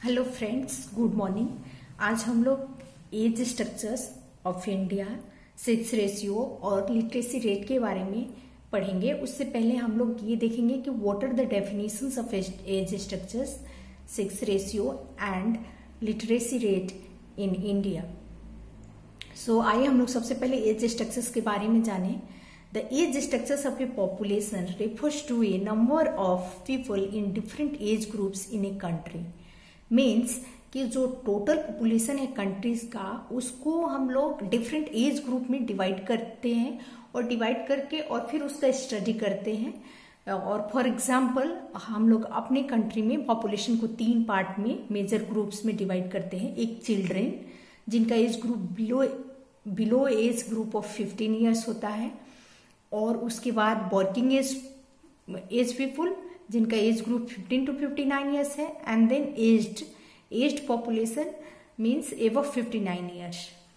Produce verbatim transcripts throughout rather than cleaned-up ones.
Hello friends, good morning. आज हम लोग age structures of India, sex ratio और लिटरेसी रेट के बारे में पढ़ेंगे। उससे पहले हम लोग ये देखेंगे कि what are the definitions of age structures, sex ratio and literacy rate in India. So आइए हम लोग सबसे पहले एज स्ट्रक्चर्स के बारे में जानें। The age structures of a population refers to a number of people in different age groups in a country। Means कि जो टोटल पॉपुलेशन है कंट्रीज का, उसको हम लोग डिफरेंट एज ग्रुप में डिवाइड करते हैं और डिवाइड करके और फिर उसका स्टडी करते हैं। और फॉर एग्जांपल हम लोग अपने कंट्री में पॉपुलेशन को तीन पार्ट में मेजर ग्रुप्स में डिवाइड करते हैं। एक चिल्ड्रेन, जिनका age group below below age group of fifteen years होता है, और उसके बाद वर्किंग एज एज पीपुल जिनका age group fifteen to fifty nine years है, and then aged aged population means above fifty nine years.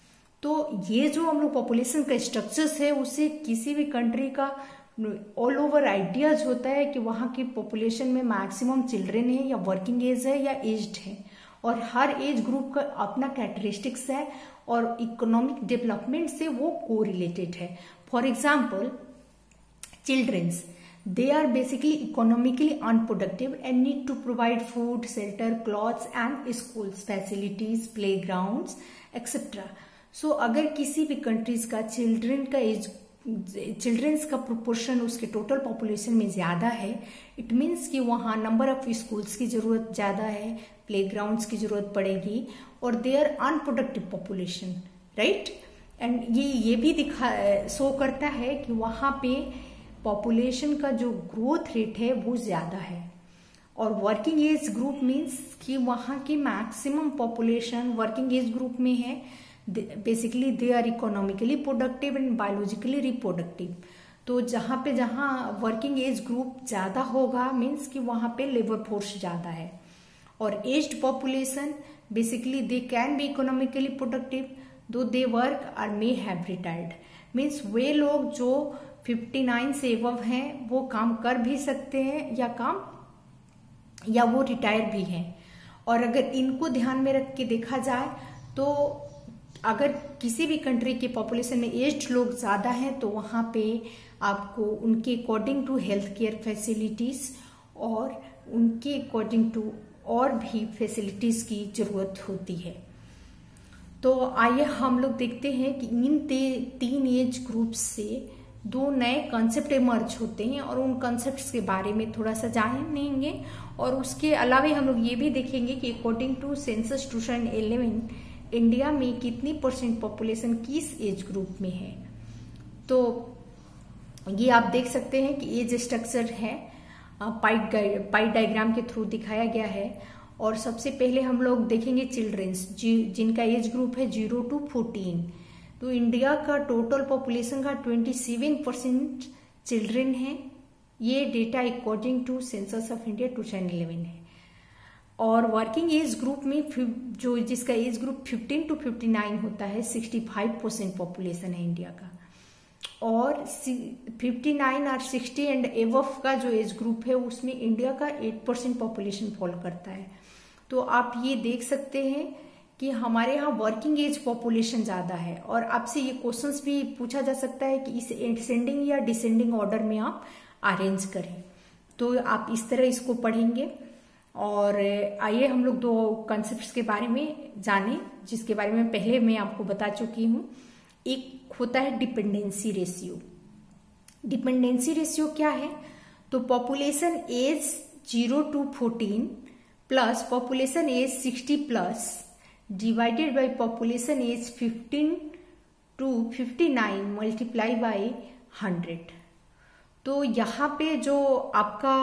तो ये जो हम लोग पॉपुलेशन का स्ट्रक्चर्स है, उससे किसी भी कंट्री का ऑल ओवर आइडियाज होता है कि वहाँ की पॉपुलेशन में मैक्सिमम चिल्ड्रेन है या वर्किंग एज है या एज्ड है, और हर एज ग्रुप का अपना कैरेक्टरिस्टिक्स है और इकोनॉमिक डेवलपमेंट से वो को रिलेटेड है। For example childrens, they are basically economically unproductive and need to provide food, shelter, clothes and schools facilities, playgrounds et cetera। so अगर किसी भी कंट्रीज का चिल्ड्रन का एज चिल्ड्रंस का प्रोपोर्शन उसके टोटल पॉपुलेशन में ज्यादा है, इट मीन्स कि वहाँ नंबर ऑफ स्कूल्स की जरूरत ज्यादा है, प्लेग्राउंड्स की जरूरत पड़ेगी, और they are unproductive population, right. And ये ये भी दिखा शो करता है कि वहाँ पे पॉपुलेशन का जो ग्रोथ रेट है वो ज्यादा है। और वर्किंग एज ग्रुप मीन्स कि वहाँ की maximum population working age group में है। Basically they are economically productive and biologically reproductive. तो जहाँ पे जहाँ वर्किंग एज ग्रुप ज्यादा होगा मीन्स कि वहाँ पे लेबर फोर्स ज्यादा है। और aged population basically they can be economically productive though they work और मे हैव रिटायर्ड। मीन्स वे लोग जो फिफ्टी नाइन से एबव हैं वो काम कर भी सकते हैं या काम या वो रिटायर भी हैं। और अगर इनको ध्यान में रख के देखा जाए तो अगर किसी भी कंट्री के पॉपुलेशन में एज्ड लोग ज्यादा हैं तो वहां पे आपको उनके according to health care facilities और उनके अकॉर्डिंग टू और भी फैसिलिटीज की जरूरत होती है। तो आइए हम लोग देखते हैं कि इन तीन एज ग्रुप से दो नए कॉन्सेप्ट इमर्ज होते हैं और उन कॉन्सेप्ट्स के बारे में थोड़ा सा जानेंगे। और उसके अलावा हम लोग ये भी देखेंगे कि according to census two thousand eleven India में कितनी परसेंट पॉपुलेशन किस एज ग्रुप में है। तो ये आप देख सकते हैं कि एज स्ट्रक्चर है, पाई पाई डायग्राम के थ्रू दिखाया गया है। और सबसे पहले हम लोग देखेंगे चिल्ड्रंस, जिनका एज ग्रुप है जीरो टू फोर्टीन। तो इंडिया का टोटल पॉपुलेशन का सत्ताईस परसेंट चिल्ड्रन है। ये data according to census of India two thousand eleven है। और वर्किंग एज ग्रुप में जो जिसका age group fifteen to fifty nine होता है, पैंसठ परसेंट पॉपुलेशन है इंडिया का। और फिफ्टी नाइन और सिक्सटी एंड एबव का जो एज ग्रुप है उसमें इंडिया का एट परसेंट पॉपुलेशन फॉल करता है। तो आप ये देख सकते हैं कि हमारे यहाँ वर्किंग एज पॉपुलेशन ज्यादा है। और आपसे ये क्वेश्चंस भी पूछा जा सकता है कि इसे असेंडिंग या डिसेंडिंग ऑर्डर में आप अरेंज करें। तो आप इस तरह इसको पढ़ेंगे। और आइए हम लोग दो कॉन्सेप्ट्स के बारे में जानें, जिसके बारे में पहले मैं आपको बता चुकी हूँ। एक होता है डिपेंडेंसी रेशियो। डिपेंडेंसी रेशियो क्या है? तो population age zero to fourteen plus population age sixty plus divided by population age fifteen to fifty nine multiply by hundred. तो यहाँ पे जो आपका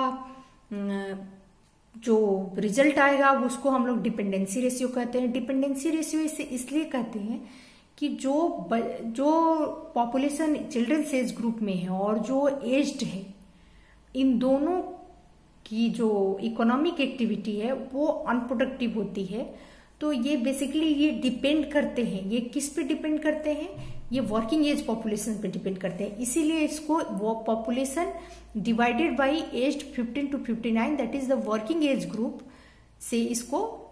जो रिजल्ट आएगा उसको हम लोग डिपेंडेंसी रेशियो कहते हैं। डिपेंडेंसी रेशियो इसे इसलिए कहते हैं कि जो जो पॉपुलेशन चिल्ड्रंस एज ग्रुप में है और जो एज्ड है, इन दोनों की जो इकोनॉमिक एक्टिविटी है वो अनप्रोडक्टिव होती है। तो ये बेसिकली ये डिपेंड करते हैं, ये किस पे डिपेंड करते हैं? ये वर्किंग एज पॉपुलेशन पे डिपेंड करते हैं। इसीलिए इसको वो population divided by age fifteen to fifty nine that is the working age group से इसको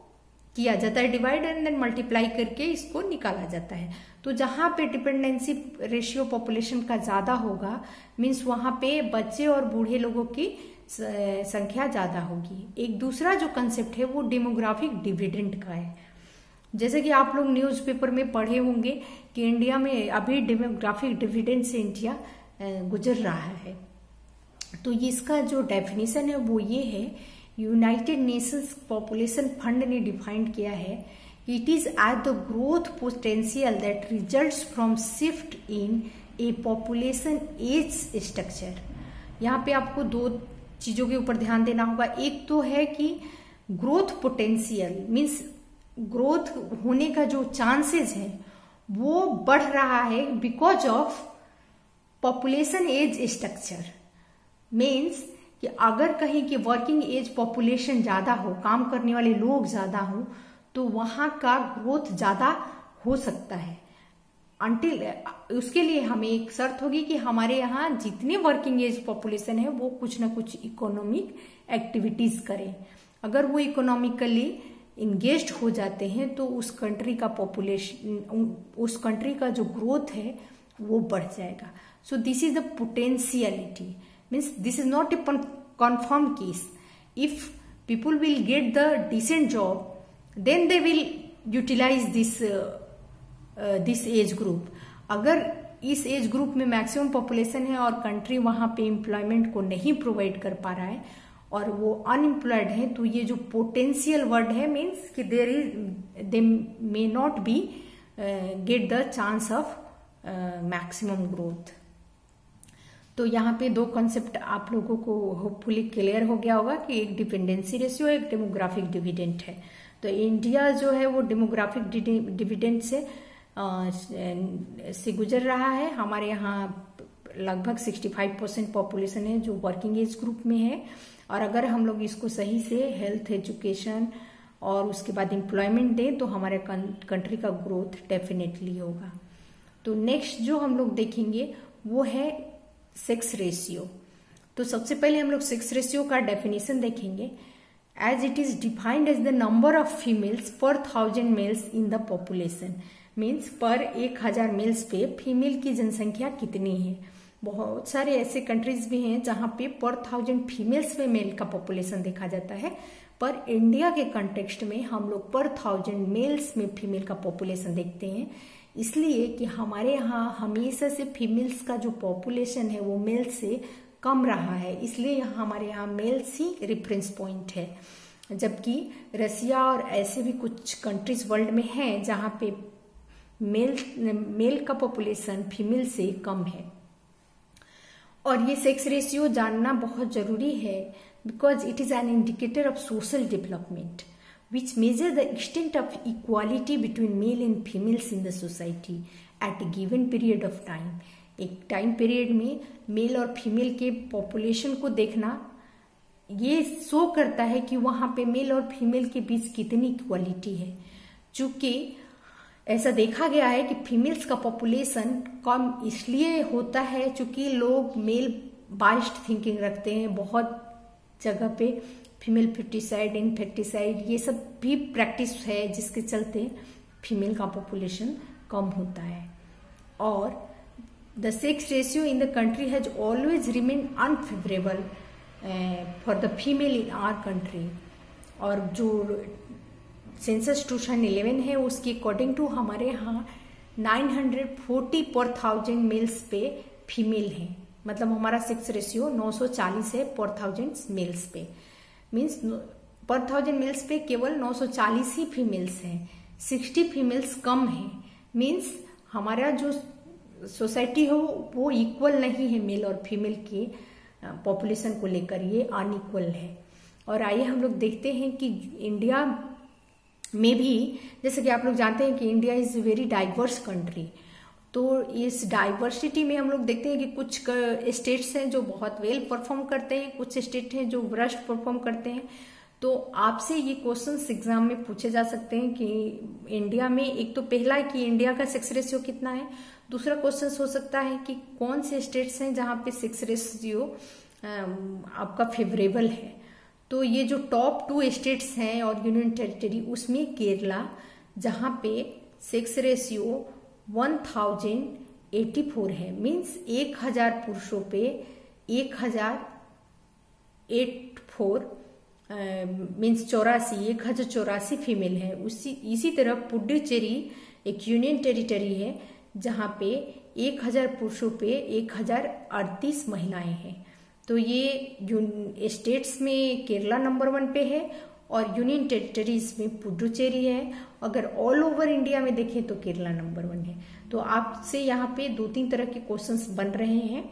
किया जाता है, डिवाइड एंड देन मल्टीप्लाई करके इसको निकाला जाता है। तो जहां पे डिपेंडेंसी रेशियो पॉपुलेशन का ज्यादा होगा मीन्स वहां पे बच्चे और बूढ़े लोगों की संख्या ज्यादा होगी। एक दूसरा जो कंसेप्ट है वो डेमोग्राफिक डिविडेंड का है। जैसे कि आप लोग न्यूज़पेपर में पढ़े होंगे कि इंडिया में अभी डेमोग्राफिक डिविडेंड से इंडिया गुजर रहा है। तो इसका जो डेफिनेशन है वो ये है, यूनाइटेड नेशंस पॉपुलेशन फंड ने डिफाइन किया है, it is at the growth potential that results from shift in a population age structure. यहाँ पे आपको दो चीजों के ऊपर ध्यान देना होगा। एक तो है कि ग्रोथ पोटेंशियल मीन्स ग्रोथ होने का जो चांसेस है वो बढ़ रहा है because of population age structure. Means कि अगर कहीं की वर्किंग एज पॉपुलेशन ज्यादा हो, काम करने वाले लोग ज्यादा हो, तो वहां का ग्रोथ ज्यादा हो सकता है। अंटिल उसके लिए हमें एक शर्त होगी कि हमारे यहाँ जितने वर्किंग एज पॉपुलेशन है वो कुछ ना कुछ इकोनॉमिक एक्टिविटीज करें। अगर वो इकोनॉमिकली इंगेज्ड हो जाते हैं तो उस कंट्री का पॉपुलेशन, उस कंट्री का जो ग्रोथ है वो बढ़ जाएगा। So this is the potentiality, means this is not a confirm case. If people will get the decent job then they will utilize this this age group. अगर इस एज ग्रुप में maximum population है और country वहां पे employment को नहीं provide कर पा रहा है और वो अनएम्प्लॉयड है, तो ये जो पोटेंशियल वर्ड है मीन्स कि there is they may not be get the chance of maximum growth. तो यहाँ पे दो कॉन्सेप्ट आप लोगों को होपफुली क्लियर हो गया होगा कि एक डिपेंडेंसी रेशियो, एक डेमोग्राफिक डिविडेंड है। तो इंडिया जो है वो डेमोग्राफिक डिविडेंड से आ, से गुजर रहा है। हमारे यहाँ लगभग पैंसठ परसेंट पॉपुलेशन है जो वर्किंग एज ग्रुप में है, और अगर हम लोग इसको सही से हेल्थ, एजुकेशन और उसके बाद एम्प्लॉयमेंट दें तो हमारे कंट्री का ग्रोथ डेफिनेटली होगा। तो नेक्स्ट जो हम लोग देखेंगे वो है सेक्स रेशियो। तो सबसे पहले हम लोग सेक्स रेशियो का डेफिनेशन देखेंगे। As it is defined as the number of females per thousand males in the population, means per एक हजार मेल्स पे फीमेल की जनसंख्या कितनी है। बहुत सारे ऐसे कंट्रीज भी हैं जहां पे पर थाउजेंड फीमेल्स में मेल का पॉपुलेशन देखा जाता है, पर इंडिया के कंटेक्स्ट में हम लोग पर थाउजेंड मेल्स में फीमेल का पॉपुलेशन देखते हैं, इसलिए कि हमारे यहाँ हमेशा से फीमेल्स का जो पॉपुलेशन है वो मेल से कम रहा है, इसलिए यहाँ हमारे यहाँ मेल्स ही रेफरेंस पॉइंट है। जबकि रसिया और ऐसे भी कुछ कंट्रीज वर्ल्ड में हैं जहाँ पे मेल मेल का पॉपुलेशन फीमेल से कम है। और ये सेक्स रेशियो जानना बहुत जरूरी है because it is an indicator of social development which measure the extent of equality between male and females in the society at a given period of time। एक टाइम पीरियड में male और female के population को देखना ये show करता है कि वहां पे मेल और फीमेल के बीच कितनी इक्वालिटी है। चूंकि ऐसा देखा गया है कि फीमेल्स का पॉपुलेशन कम इसलिए होता है चूंकि लोग मेल बाइस्ड थिंकिंग रखते हैं, बहुत जगह पे फीमेल फर्टिसाइड, इनफेक्टिसाइड ये सब भी प्रैक्टिस है जिसके चलते फीमेल का पॉपुलेशन कम होता है। और the sex ratio in the country has always remain unfavourable for the female in our country. और जो सेंसस टू थाउजेंड इलेवन है उसके अकॉर्डिंग टू हमारे यहाँ nine hundred forty per thousand males पे फीमेल है, मतलब हमारा सेक्स रेशियो नौ सौ चालीस है पर थाउजेंड मेल्स पे। मीन्स पर थाउजेंड मेल्स पे केवल नौ सौ चालीस ही फीमेल्स हैं, साठ फीमेल्स कम हैं। मीन्स हमारा जो सोसाइटी हो वो इक्वल नहीं है मेल और फीमेल के पॉपुलेशन को लेकर, ये अनइक्वल है। और आइए हम लोग देखते हैं कि इंडिया में भी, जैसे कि आप लोग जानते हैं कि India is a very diverse country, तो इस डाइवर्सिटी में हम लोग देखते हैं कि कुछ स्टेट्स हैं जो बहुत वेल परफॉर्म करते हैं, कुछ स्टेट हैं जो वर्स्ट परफॉर्म करते हैं। तो आपसे ये क्वेश्चंस एग्जाम में पूछे जा सकते हैं कि इंडिया में, एक तो पहला है कि इंडिया का सेक्स रेशियो कितना है, दूसरा क्वेश्चन हो सकता है कि कौन से स्टेट्स हैं जहां पे सेक्स रेशियो आपका फेवरेबल है। तो ये जो टॉप टू स्टेट्स हैं और यूनियन टेरिटरी, उसमें केरला, जहां पे sex ratio one thousand eighty four है, मीन्स एक हजार पुरुषों पे एक हजार एट फोर मीन्स चौरासी एक हजार चौरासी फीमेल है। उसी इसी तरह पुडुचेरी एक यूनियन टेरिटरी है जहां पे एक हजार पुरुषों पे एक हजार अड़तीस महिलाएं हैं। तो ये स्टेट्स में केरला नंबर वन पे है और यूनियन टेरिटरीज में पुडुचेरी है। अगर ऑल ओवर इंडिया में देखें तो केरला नंबर वन है। तो आपसे यहाँ पे दो तीन तरह के क्वेश्चंस बन रहे हैं।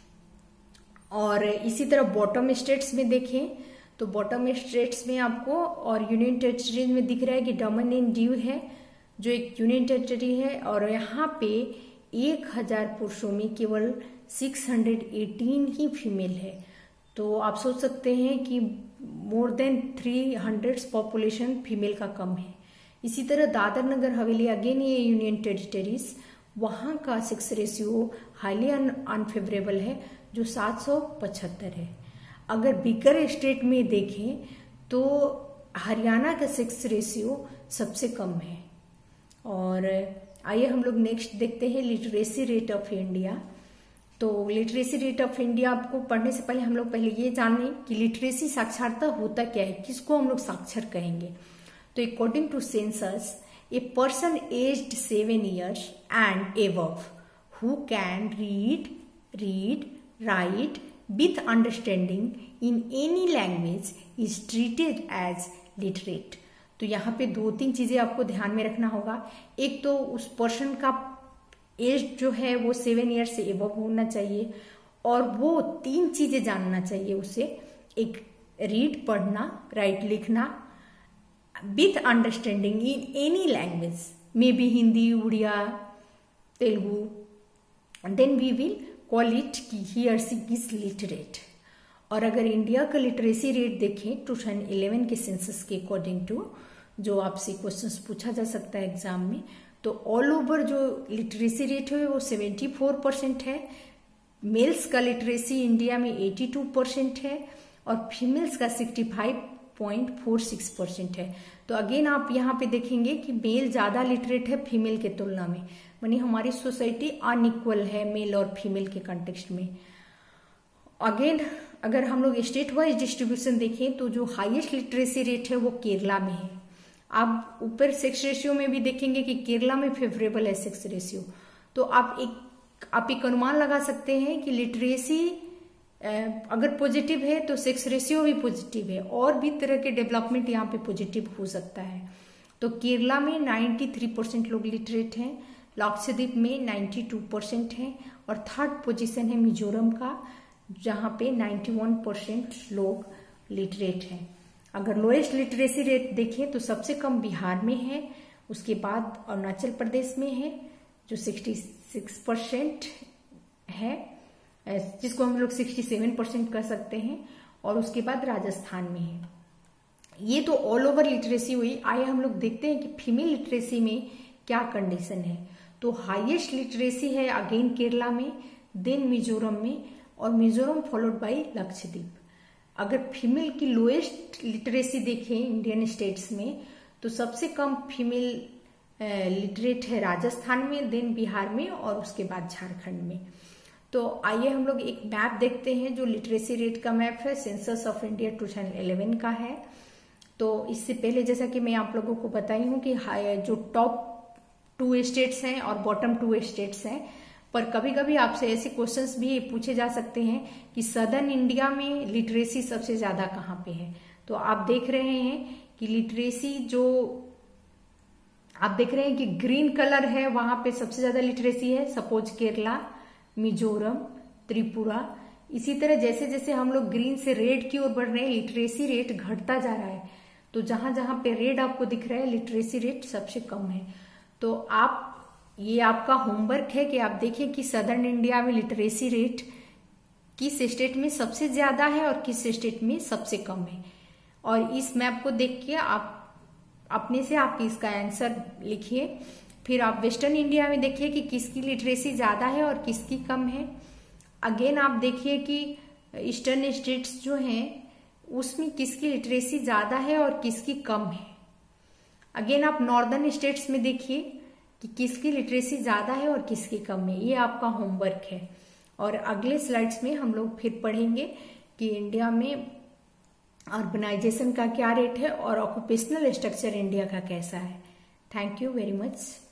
और इसी तरह बॉटम स्टेट्स में देखें तो बॉटम स्टेट्स में आपको और यूनियन टेरिटरीज में दिख रहा है कि दमन एंड दीव है जो एक यूनियन टेरिटरी है, और यहाँ पे एक हजार पुरुषों में केवल सिक्स हंड्रेड एटीन ही फीमेल है। तो आप सोच सकते हैं कि more than three hundred population female का कम है। इसी तरह दादर नगर हवेली, अगेन ये यूनियन टेरिटरीज, वहां का सेक्स रेशियो हाईली अनफेवरेबल है जो सात सौ पचहत्तर है। अगर बिगर स्टेट में देखें तो हरियाणा का सेक्स रेशियो सबसे कम है। और आइए हम लोग नेक्स्ट देखते हैं लिटरेसी रेट ऑफ इंडिया। तो लिटरेसी रेट ऑफ इंडिया आपको पढ़ने से पहले हम लोग पहले ये जानें कि लिटरेसी साक्षरता होता क्या है, किसको हम लोग साक्षर कहेंगे। तो according to census, a person aged seven years and above who can read read write with understanding in any language is treated as literate। तो यहाँ पे दो तीन चीजें आपको ध्यान में रखना होगा। एक तो उस पर्सन का एज जो है वो सेवन ईयर से एबव होना चाहिए, और वो तीन चीजें जानना चाहिए उसे, एक रीड पढ़ना, राइट लिखना, with understanding in any language, may be Hindi, Oriya, Telugu, then we will call it कि ही और सी इज लिटरेट। और अगर इंडिया का लिटरेसी रेट देखें टू थाउजेंड इलेवन के सेंसस के अकॉर्डिंग टू, जो आपसे क्वेश्चंस पूछा जा सकता है एग्जाम में, तो ऑल ओवर जो लिटरेसी रेट है वो सेवेंटी फोर परसेंट है। मेल्स का लिटरेसी इंडिया में एटी टू परसेंट है और फीमेल्स का sixty five point four six percent है। तो अगेन आप यहाँ पे देखेंगे कि मेल ज्यादा लिटरेट है फीमेल के तुलना में, मानी हमारी सोसाइटी अनइक्वल है मेल और फीमेल के कॉन्टेक्स्ट में। अगेन अगर हम लोग स्टेट वाइज डिस्ट्रीब्यूशन देखें तो जो हाईएस्ट लिटरेसी रेट है वो केरला में है। आप ऊपर सेक्स रेशियो में भी देखेंगे कि केरला में फेवरेबल है सेक्स रेशियो। तो आप एक आप एक अनुमान लगा सकते हैं कि लिटरेसी अगर पॉजिटिव है तो सेक्स रेशियो भी पॉजिटिव है, और भी तरह के डेवलपमेंट यहाँ पे पॉजिटिव हो सकता है। तो केरला में तिरानवे परसेंट लोग लिटरेट हैं, लक्षद्वीप में बानवे परसेंट है, और थर्ड पोजीशन है मिजोरम का जहां पे इक्यानवे परसेंट लोग लिटरेट हैं। अगर लोएस्ट लिटरेसी रेट देखें तो सबसे कम बिहार में है, उसके बाद अरुणाचल प्रदेश में है जो छियासठ परसेंट है, जिसको हम लोग सड़सठ परसेंट कर सकते हैं, और उसके बाद राजस्थान में है। ये तो ऑल ओवर लिटरेसी हुई। आइए हम लोग देखते हैं कि फीमेल लिटरेसी में क्या कंडीशन है। तो हाईएस्ट लिटरेसी है अगेन केरला में, देन मिजोरम में, और मिजोरम फॉलोड बाय लक्षद्वीप। अगर फीमेल की लोएस्ट लिटरेसी देखें इंडियन स्टेट्स में तो सबसे कम फीमेल लिटरेट है राजस्थान में, देन बिहार में, और उसके बाद झारखंड में। तो आइए हम लोग एक मैप देखते हैं जो लिटरेसी रेट का मैप है, census of India two thousand eleven का है। तो इससे पहले जैसा कि मैं आप लोगों को बताई हूँ कि जो टॉप टू स्टेट्स हैं और बॉटम टू स्टेट्स हैं, पर कभी कभी आपसे ऐसे क्वेश्चंस भी पूछे जा सकते हैं कि सदर्न इंडिया में लिटरेसी सबसे ज्यादा कहाँ पे है। तो आप देख रहे हैं कि लिटरेसी जो आप देख रहे हैं कि ग्रीन कलर है वहां पे सबसे ज्यादा लिटरेसी है, सपोज केरला, मिजोरम, त्रिपुरा। इसी तरह जैसे जैसे हम लोग ग्रीन से रेड की ओर बढ़ रहे हैं लिटरेसी रेट घटता जा रहा है। तो जहां जहां पे रेड आपको दिख रहा है लिटरेसी रेट सबसे कम है। तो आप ये आपका होमवर्क है कि आप देखिए कि सदर्न इंडिया में लिटरेसी रेट किस स्टेट में सबसे ज्यादा है और किस स्टेट में सबसे कम है, और इस मैप को देख के आप अपने से आप इसका आंसर लिखिए। फिर आप वेस्टर्न इंडिया में देखिए कि किसकी लिटरेसी ज्यादा है और किसकी कम है। अगेन आप देखिए कि ईस्टर्न स्टेट्स जो हैं उसमें किसकी लिटरेसी ज्यादा है और किसकी कम है। अगेन आप नॉर्दर्न स्टेट्स में देखिए कि किसकी लिटरेसी ज्यादा है और किसकी कम है, ये आपका होमवर्क है। और अगले स्लाइड्स में हम लोग फिर पढ़ेंगे कि इंडिया में अर्बनाइजेशन का क्या रेट है और ऑक्यूपेशनल स्ट्रक्चर इंडिया का कैसा है। Thank you very much.